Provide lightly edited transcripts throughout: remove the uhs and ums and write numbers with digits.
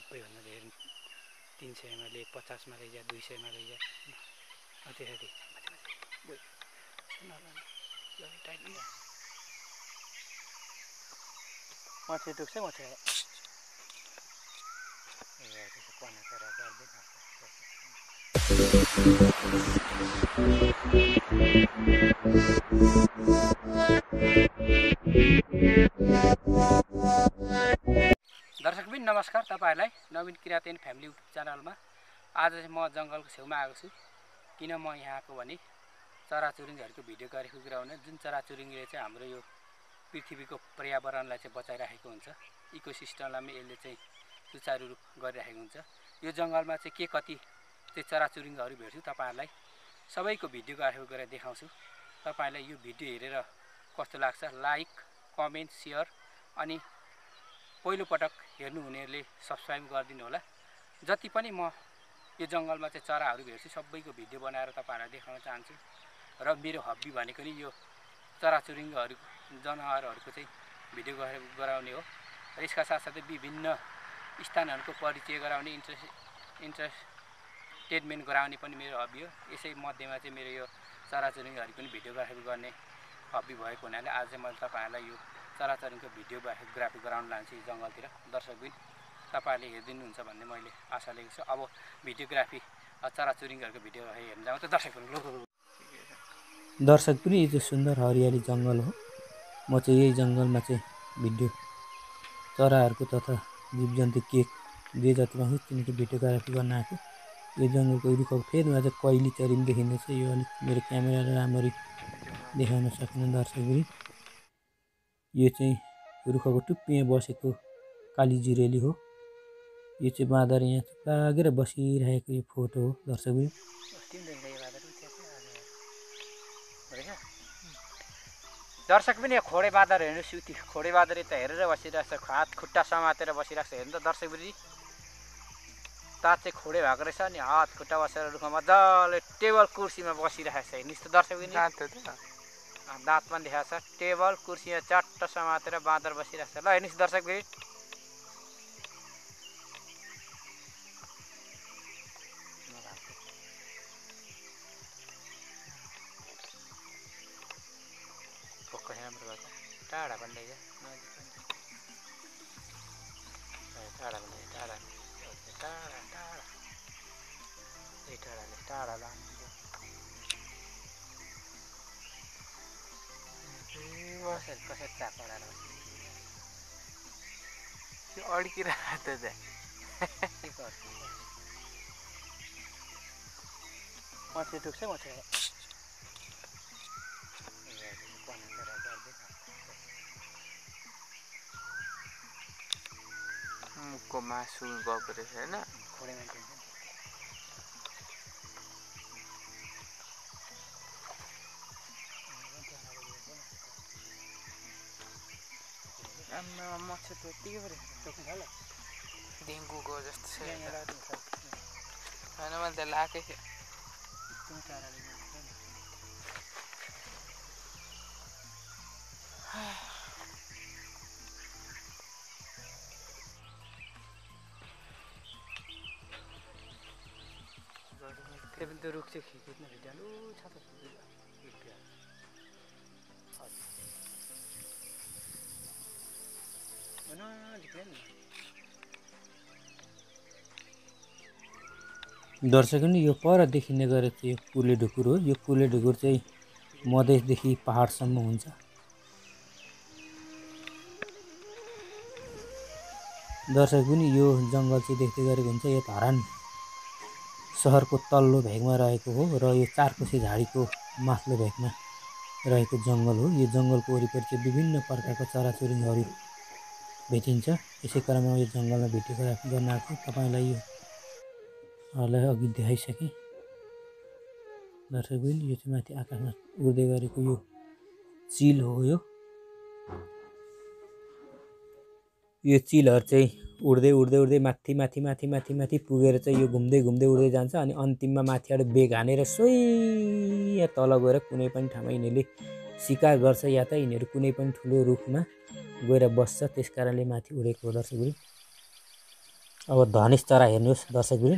सबैभन्दा धेरै 300 मा ले 50 मा लैजा 200 मा लैजा त्यसरी माछे टुक्छ माछे दर्शकबिन नमस्कार, तपाईहरुलाई नवीन किरातेन फ्यामिली युट्युब च्यानलमा आज चाहिँ म जंगलको छेउमा आएको छु। किन म यहाँ आएको भने चराचुरुङ्गीहरुको भिडियो गरेको गराउने जुन चराचुरुङ्गीले चाहिँ हाम्रो यो पृथ्वीको पर्यावरणलाई चाहिँ बचाइराखेको हुन्छ, इकोसिस्टमलाई यसले चाहिँ सुचारू रूप गरिराखेको हुन्छ। यो जंगलमा चाहिँ के कति चाहिँ चराचुरुङ्गीहरु भेट्छु तपाईहरुलाई सबैको भिडियो गरेर देखाउँछु। तपाईहरुलाई यो भिडियो हेरेर कस्तो लाग्छ लाइक, कमेन्ट, शेयर अनि पहिलो पटक हेर्नु हुनेहरुले सब्स्क्राइब गरिदिनु होला। जति पनि म यो जंगलमा चाहिँ चराहरु भेट्छु सबैको भिडियो बनाएर तपाईहरुलाई देखाउन चाहन्छु। र मेरो हब्बी भनेको नि यो चराचुरुङ्गीहरु जनावरहरुको चाहिँ भिडियो गराउने हो। र यसका साथसाथै विभिन्न स्थानहरुको परिचय गराउने इन्टरटेनमेन्ट गराउने पनि मेरो हब्बी हो। यसै मध्येमा चाहिँ मेरो यो चराचुरुङ्गीहरुको पनि भिडियोग्राफी गर्ने हब्बी भएको हुनाले आज चाहिँ मैले तपाईहरुलाई यो चराचुरुङ्गीको भिडियोग्राफी गराउन लान्छु यो जंगलतिर। दर्शकबिन तपाईहरुले हेर्दिनुहुन्छ भन्ने मैले आशा लिएको छु। अब भिडियोग्राफी चराचुरुङ्गीहरुको भिडियो हेर्न जाउँ त दर्शक पनि यो सुन्दर हरियाली जंगल हो। म चाहिँ यही जंगलमा चाहिँ भिडियो चराहरुको तथा जीवजन्तु के जति पनि तिनको भिडियोग्राफी गर्न आएको। यो जंगलको रुखको फेदमा चाहिँ कैली चरिम देखिँदैछ। यो अलिक मेरो क्यामेराले राम्ररी देखाउन सकिन दर्शकबिन। यो चाहिँ रुखको टुप्पीमा बसेको काली जुरेली हो। यो चाहिँ बाँदर यहाँ लागेर बसिरहेको यो फोटो हो दर्शकबिन। दर्शक पनि खोडे बाँदर हेर्नुस्, उति खोडे बाँदर त हेरेर बसिरहेछ, हात खुट्टा समातेर बसिरहेछ। हेर्नु त दर्शक पनि दाँत चाहिँ खोडे भएको रहेछ नि, हात खुट्टा बसेर रुखमा मजाले टेबल कुर्सीमा बसिरहेछ। हेर्नुस् त दर्शक पनि दाँत पनि देखाएको छ। टेबल कुर्सीमा चट्ट समातेर बाँदर बसिरहेछ। ल हेर्नुस् दर्शक पनि टाढा पनि लैजा टाढा पनि टाढा टाढा टाढा टाढा लानु कसरी चापडाएर त्यो अड्किरहेको त माछे टुक्छ माछे मुखको मासु गएको रहेछ होइन। खोडे मान्छे माछा त यतिकै पो रहेछ, डेङ्गुको जस्तो छ होइन। मैले त लाएकै थिएँ। त्यो पनि त्यो रुख चाहिँ खिच्न भिडियो छ त दर्शक नि यो पर देखिने गरेको यो कुले ढुकुर हो। यो कुले ढुकुर चाहिँ मधेसदेखि पहाडसम्म हुन्छ। दर्शक पनि यो जंगल चाहिँ देख्दै गरेको हुन्छ। यो धाran शहरको तल्लो भेगमा रहेको हो र यो चारकोसे झाडीको माथिल्लो भेगमा रहेको जंगल हो। यो जंगलको वरिपरि चाहिँ विभिन्न प्रकारका चराचुरुङ्गीहरु भेटिन्छ। यसै क्रममा यो जंगलमा भिडियोग्राफी गर्न आएको। तपाईलाई यो अघि देखाइसके दर्शकबिन। यो चाहिँ माथि आकाशमा उड्दै गरेको यो चिल हो। यो चिलहरु चाहिँ उड्दै उड्दै उड्दै माथि माथि माथि माथि माथि पुगेर चाहिँ यो घुम्दै घुम्दै उड्दै जान्छ अनि अन्तिममा माथिबाट बेग हानेर सोही यहाँ तल गएर कुनै पनि ठाउँमा यिनीहरूले शिकार गर्छ या त यिनीहरू कुनै पनि ठुलो रुखमा गएर बस्छ। त्यसकारणले माथि उडेको हो दर्शकबिन। अब धनेश चरा हेर्नुहोस् दर्शकबिन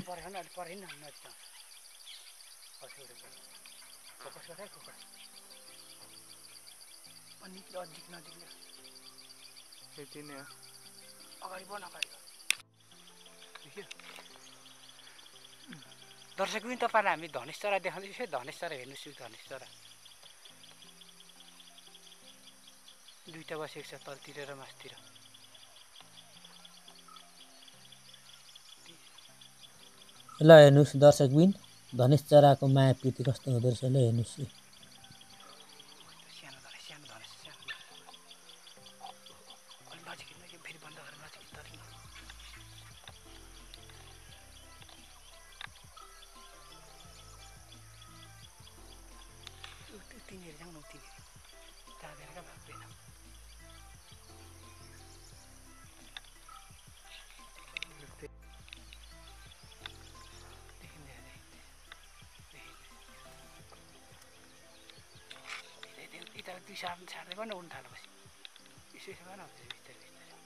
यति नै हो दर्शकबिन तपाईँलाई हामी धनेश चरा देखाउँदैछौँ धनेश चरा हेर्नुहोस् धनेश चरा दुईटा बसेको छ तलतिर र मासतिर ल हेर्नुहोस् दर्शकबिन धनेश चराको माया प्रीति कस्तो हुँदो रहेछ ल हेर्नुहोस् दुई सार्दै पनि उड्नु थालेपछि यसो यसो भन बिस्तारै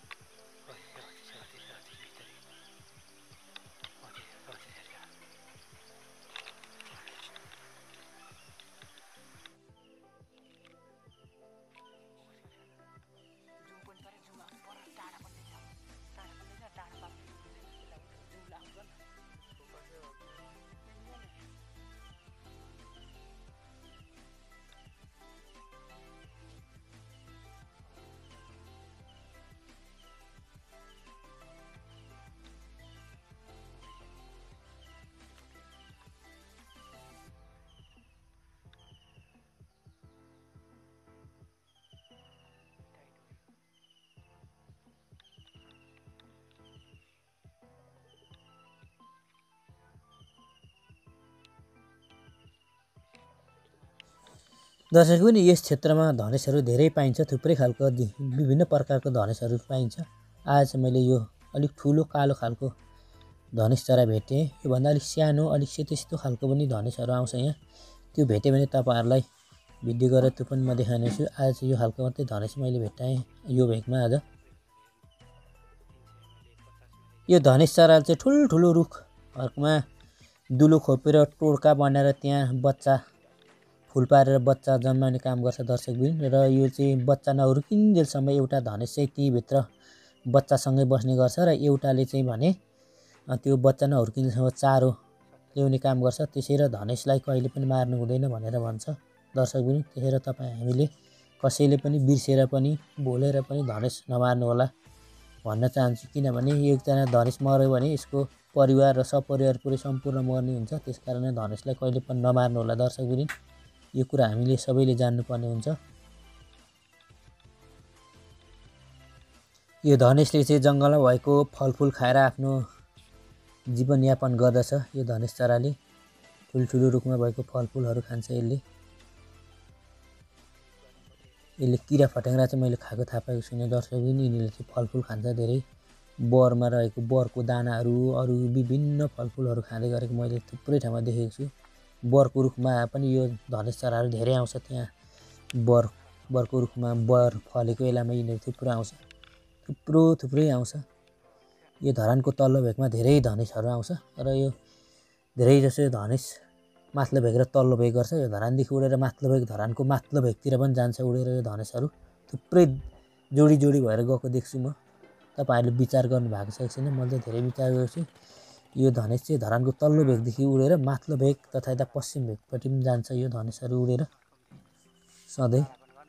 दर्शक पनि यस क्षेत्रमा धनेशहरू धेरै पाइन्छ थुप्रै खालको विभिन्न प्रकारको धनेशहरू पाइन्छ आज मैले यो अलिक ठुलो कालो खालको धनेश चरा भेटेँ योभन्दा अलिक सानो अलिक सेतो सेतो खालको पनि धनेशहरू आउँछ यहाँ त्यो भेटेँ भने तपाईँहरूलाई भिडियो गरेर त्यो पनि म देखाउनेछु आज यो खालको मात्रै धनेश मैले भेटाएँ यो भेगमा आज यो धनेश चरा चाहिँ ठुल्ठुलो रुखहरूमा दुलो खोपेर टोड्का बनाएर त्यहाँ बच्चा फुल पारेर बच्चा जन्माउने काम गर्छ दर्शकबिन र यो चाहिँ बच्चा नहुर्किन्जेलसम्म एउटा धनेश चाहिँ त्यहीँभित्र बच्चासँगै बस्ने गर्छ र एउटाले चाहिँ भने त्यो बच्चा नहुर्किन्जेलसम्म चारो ल्याउने काम गर्छ त्यसैले धनेशलाई कहिले पनि मार्नु हुँदैन भनेर भन्छ दर्शकबिन त्यसैले हामीले कसैले पनि बिर्सेर पनि भुलेर पनि धनेश नमार्नु होला भन्न चाहन्छु किनभने एकजना धनेश मर्यो भने यसको परिवार र सपरिवार पुरै सम्पूर्ण मर्ने हुन्छ त्यसकारण धनेशलाई कहिले पनि नमार्नु होला दर्शकबिन यो कुरा हामीले सबैले जान्नुपर्ने हुन्छ यो धनेशले चाहिँ जङ्गलमा भएको फलफुल खाएर आफ्नो जीवनयापन गर्दछ यो धनेश चराले ठुल्ठुलो रुखमा भएको फलफुलहरू खान्छ यसले किरा फट्याङ्ग्रा चाहिँ मैले खाएको थाहा पाएको छुइनँ दर्शकबिन यिनीहरूले चाहिँ फलफुल खान्छ धेरै बरमा रहेको बरको दानाहरू अरू विभिन्न फलफुलहरू खाँदै गरेको मैले थुप्रै ठाउँमा देखेको छु बरको रुखमा पनि यो धनेश चराहरू धेरै आउँछ त्यहाँ बरको रुखमा बर फलेको बेलामा यिनीहरू थुप्रै आउँछ यो धरानको तल्लो भेगमा धेरै धनेशहरू आउँछ र यो धेरै जसो धनेश माथिल्लो भेग र तल्लो भेग गर्छ यो धरानदेखि उडेर माथिल्लो भेग धरानको माथिल्लो भेगतिर पनि जान्छ उडेर यो धनेशहरू थुप्रै जोडी जोडी भएर गएको देख्छु म तपाईँहरूले विचार गर्नु भएको छ एकछिन मैले धेरै विचार गर्छु यो धनेश चाहिँ धरानको तल्लो भेगदेखि उडेर माथिल्लो भेग तथा यता पश्चिम भेगपट्टि पनि जान्छ यो धनेशहरू उडेर सधैँ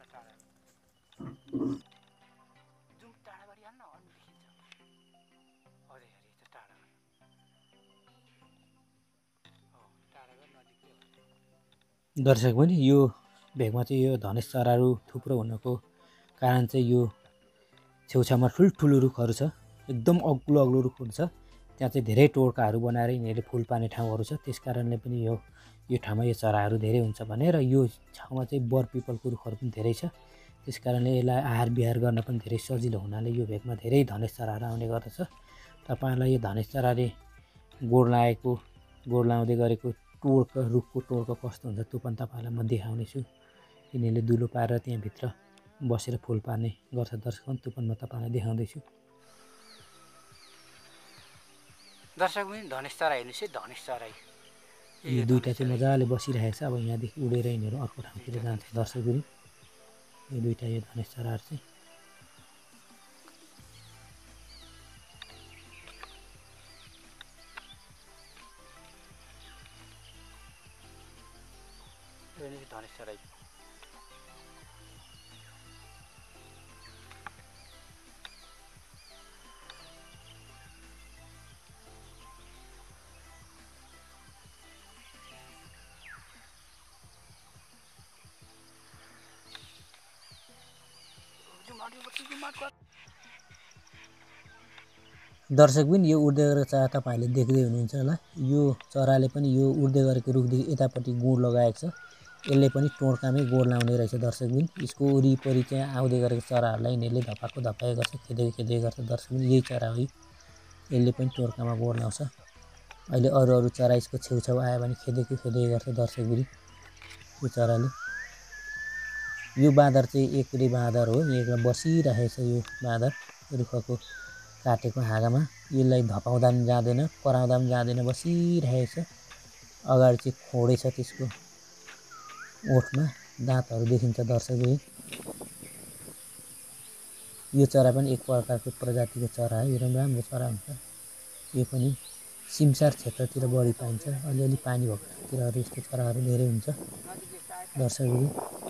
दर्शक पनि यो भेगमा चाहिँ यो धनेश चराहरू थुप्रो हुनको कारण चाहिँ यो छेउछाउमा ठुल्ठुलो रुखहरू छ एकदम अग्लो अग्लो रुख हुन्छ त्यहाँ चाहिँ धेरै टोड्काहरू बनाएर यिनीहरूले फुल पार्ने ठाउँहरू छ त्यस कारणले पनि यो ठाउँमा यो चराहरू धेरै हुन्छ भने र यो ठाउँमा चाहिँ बर पिपलको रुखहरू पनि धेरै छ त्यस कारणले यसलाई आहार विहार गर्न पनि धेरै सजिलो हुनाले यो भेगमा धेरै धनेश चराहरू आउने गर्दछ तपाईँहरूलाई यो धनेश चराले गोड लाउँदै गरेको रुखको टोड्का कस्तो हुन्छ त्यो पनि तपाईँहरूलाई म देखाउनेछु यिनीहरूले दुलो पारेर त्यहाँभित्र बसेर फुल पार्ने गर्छ दर्शक त्यो पनि म तपाईँलाई देखाउँदैछु दर्शक पनि धनेश चरा हेर्नुहोस् है, धनेश चरा यो दुईटा चाहिँ मजाले बसिरहेको छ। अब यहाँदेखि उडेर यिनीहरू अर्को ठाउँतिर जान्छ दर्शकबिन। यो दुईटा यो धनेश चराहरू चाहिँ धनेश चरा दर्शकबिन यो उड्दै गरेको चरा तपाईँहरूले देख्दै हुनुहुन्छ होला। यो चराले पनि यो उड्दै गरेको रुखदेखि यतापट्टि गुँड लगाएको छ। यसले पनि टोड्कामै गोड लाउने रहेछ दर्शकबिन। यसको वरिपरि चाहिँ आउँदै गरेको चराहरूलाई यिनीहरूले धपाएको धपाए गर्छ, खेदेको खेदेको गर्छ दर्शकबिन। यही चरा हो, यसले पनि टोड्कामा गोड लाउँछ। अहिले अरू अरू चरा यसको छेउछाउ आयो भने खेदेको खेदेको गर्छ दर्शकबिन यो चराले। यो बाँदर चाहिँ एक्रे बाँदर हो, यहाँ बसिरहेछ यो बाँदर रुखको काटेको हाँगामा। यसलाई धपाउँदा पनि जाँदैन, कराउँदा पनि जाँदैन, बसिरहेछ। अगाडि चाहिँ खोडे छ त्यसको ओठमा, दाँतहरू देखिन्छ दर्शकबिन। यो चरा पनि एक प्रकारको प्रजातिको चरा हो, यो राम्रो चरा हुन्छ। यो पनि सिमसार क्षेत्रतिर बढी पाइन्छ, अलिअलि पानी भएको ठाउँतिर यस्तो चराहरू धेरै हुन्छ दर्शकबिन।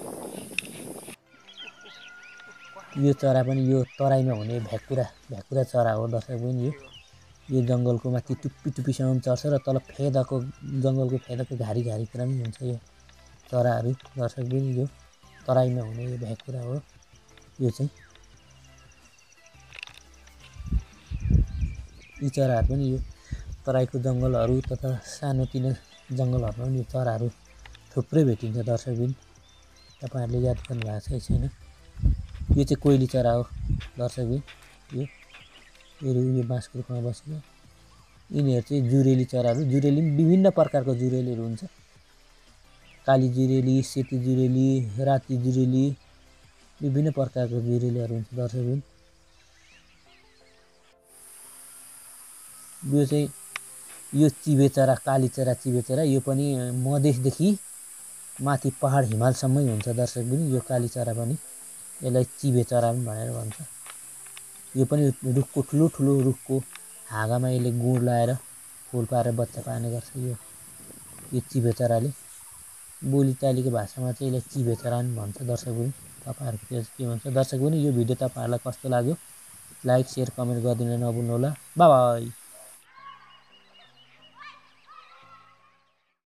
यो चरा पनि यो तराईमा हुने भ्याकुरा चरा हो दर्शकबिन। यो जङ्गलको माथि टुप्पीसम्म चढ्छ र तल फेदाको जङ्गलको फेदाको घारीतिर पनि हुन्छ यो चराहरू दर्शकबिन। यो तराईमा हुने यो भ्याकुरा हो। यो चाहिँ यी चराहरू पनि यो तराईको जङ्गलहरू तथा सानोतिनो जङ्गलहरूमा पनि यो चराहरू थुप्रै भेटिन्छ दर्शकबिन। तपाईँहरूले याद गर्नुभएको छ कि छैन। यो चाहिँ कोइली चरा हो दर्शकबिन। यो बाँसको रुखमा बसेको यिनीहरू चाहिँ जुरेली चराहरू। जुरेली पनि विभिन्न प्रकारको जुरेलीहरू हुन्छ, काली जुरेली, सेती जुरेली, राति जुरेली, विभिन्न प्रकारको जुरेलीहरू हुन्छ दर्शकबिन। यो चाहिँ यो चिबे चरा, काली चरा, चिबे चरा, यो पनि मधेसदेखि माथि पहाड हिमालसम्मै हुन्छ दर्शकबिन। यो काली चरा पनि, यसलाई चिबे चरा पनि भनेर भन्छ। यो पनि रुखको ठुलो रुखको हाँगामा यसले गुँड लाएर फुल पारेर बच्चा पार्ने गर्छ यो चिबे चराले। बोलीचालीको भाषामा चाहिँ यसलाई चिबे चरा पनि भन्छ दर्शकबिन। तपाईँहरूको के भन्छ दर्शकबिन। यो भिडियो तपाईँहरूलाई कस्तो लाग्यो लाइक, सेयर, कमेन्ट गरिदिन नभुल्नुहोला। By by.